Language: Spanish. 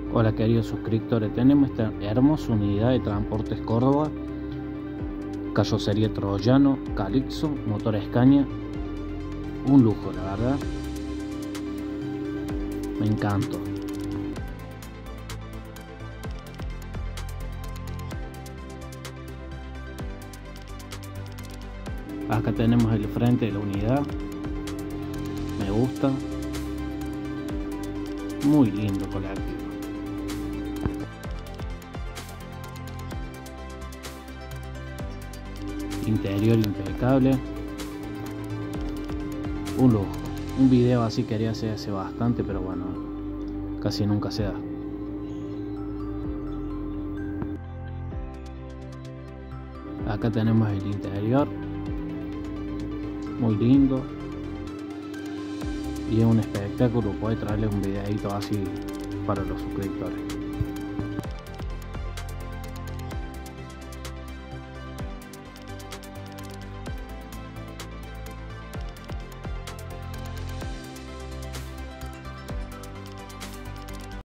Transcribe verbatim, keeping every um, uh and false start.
Hola queridos suscriptores, tenemos esta hermosa unidad de Transportes Córdoba, carrocería Troyano, Calixo, motor Scania, un lujo la verdad, me encantó. Acá tenemos el frente de la unidad, me gusta, muy lindo colectivo. Interior impecable, un lujo. Un video así quería hacer hace bastante, pero bueno, casi nunca se da. Acá tenemos el interior, muy lindo, y es un espectáculo. Puede traerles un videito así para los suscriptores.